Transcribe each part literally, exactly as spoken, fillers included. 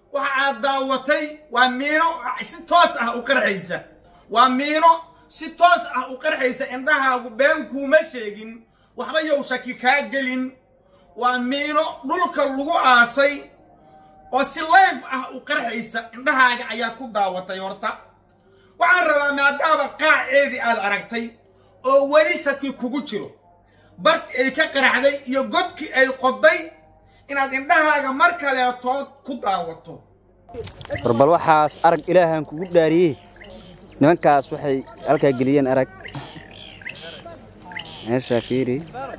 waxaad daawatay waa miino si toos ah u qarxaysa waa miino si toos ah u qarxaysa indhahaagu been kuma sheegin waxba yow shaki ka gelin waa miino dhulka lagu aasay oo si live ah u qarxaysa indhahaaga ayaa ku daawatay horta waxaan rabaa maadaama qaaceedii aad aragtay oo wali shaki kugu jiro barti ay ka qaraxday iyo godkii ay qoday inaad indhahaaga mar kale tood ku daawato barbal waxaas arag ilaahan kugu dhaariyay nimankaas waxay halka galiyeen arag meesha fiiri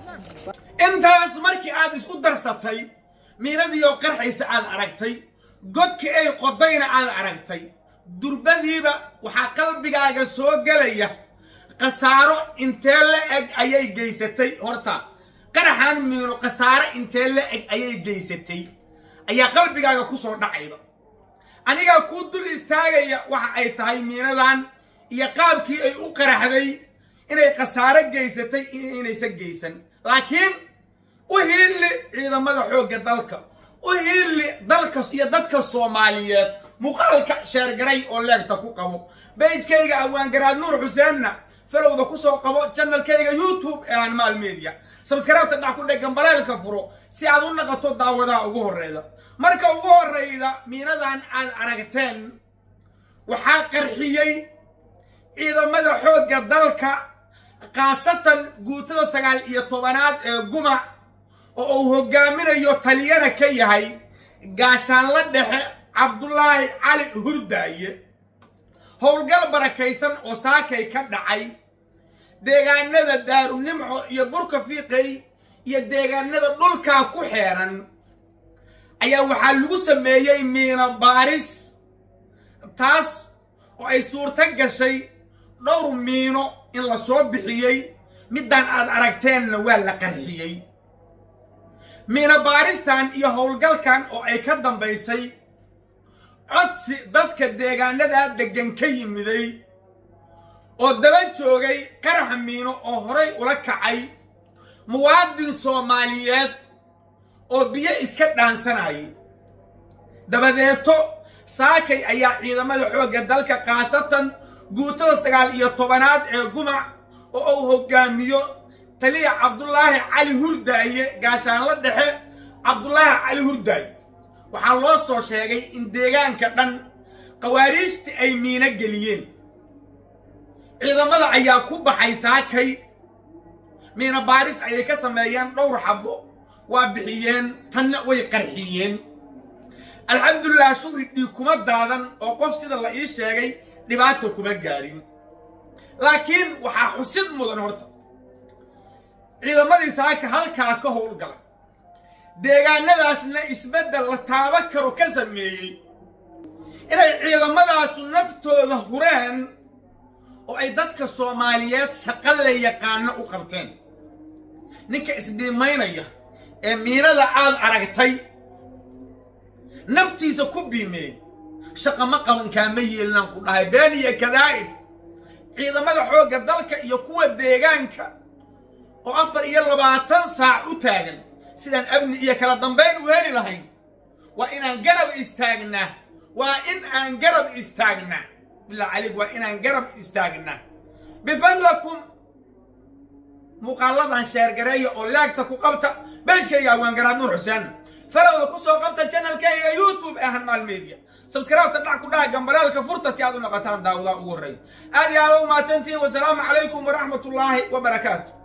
intaas markii aad isku darsatay miiradii oo qarxaysa aad aragtay godkii ay qodayna aad aragtay durbadiiba waxa qalbigaaga soo galaya qasaaro intee la eg ayay geysatay horta qaraxan miino qasaaro intee la eg ayay geysatay ayaa qalbigaaga ku soo dhacayda aniga ku dul istaagaya waxa ay tahay miinadan iyo qaabkii ay u qaraxday inay qasaaro geysatay inaysa geysan laakiin u hiili ciidamada xoogga dalka u hiili dalka iyo dadka Soomaaliyeed muqaalka sheergaray oo leegta ku qabo page-kayga Awaan Garaad Nuur Xuseenna falowda ku soo qabo channel-kayga YouTube ee Anmaal Media subscribe dhac ku dhegan balaalka furo si aad u noqoto daawadaha ugu horeeyda marka ugu horeeyda miinadan aad aragteen waxa qarxiyay ciidamada xoogga dalka qaasatan guutada sagaal iyo tobanaad ee Guma oo uu hogaaminayo taliyana ka yahay gaashaan la dhexe Cabdullaahi Cali Hurdaaye howlgal barakaysan oo saakay ka dhacay deegaanada Daarunimco iyo Burka Fiiqay iyo deegaanada dhulka ku xeeran ayaa waxa lagu sameeyay miina baaris taas oo ay suurta gashay dhowr miino in la soo bixiyay midaan aad aragteenna waa la qarxiyay miina baaristan iyo howlgalkan oo ay ka dambaysay codsi dadka deegaanada degan ka yimiday oo daba joogay qarax miino oo horay ula kacay muwaadin Soomaaliyeed oo biyo iska dhaansanay dabadeeto saakay ayaa ciidamada xoogga dalka qaasatan guutada sagaal iyo tobanaad ee Guma oo uu hogaamiyo taliya Cabdullaahi Cali Hurdaaye gaashaan la dhexe Cabdullaahi Cali Hurdaaye waxa loo soo sheegay in deegaanka dhan qawaariijti ay miina geliyeen ciidamada ayaa ku baxay saakay miina baaris ayay ka sameeyeen dhowr xabo waa bixiyeen tan way qarxiyeen alxamdulillah shukri dhii kuma daadan oo qof sida la ii sheegay dhibaato kuma gaarin laakiin waxa xusid mudan horta ciidamadii saaka halka ka howlgalay deegaanadaasna isbedel la taaba karo ka sameeyay inay ciidamadaas naftooda hureen oo ay dadka Soomaaliyeed shaqo la yaqaan u qabteen ninka isbiimaynaya ee miirada aad aragtay naftiisa ku biimay shaqo ma qaban kaama yeelan ku dhahay been iyo kadaa'ib ciidamada xoogga dalka iyo kuwa deegaanka oo afar iyo labaatan saac u taagan sidaan abni iyo kala dambeyn u heli lahayn waa inaan garab istaagnaa waa in aan garab istaagnaa bilaa caliig waa inaan garab istaagnaa bifadlakum muqaaladan sheergareeya oo laagta ku qabta page-kayga Awaan Garaad Nuur Xuseen falowda ku soo qabta channel-kayga YouTube ee Anmaal Media subscribe dhac ku dhegan balaalka furta si aad u noqotaan daawadaha ugu horeeya aad iyo aad u mahadsantiin wa salaamu calaykum wa rahmatullaahi wa barakaatuh.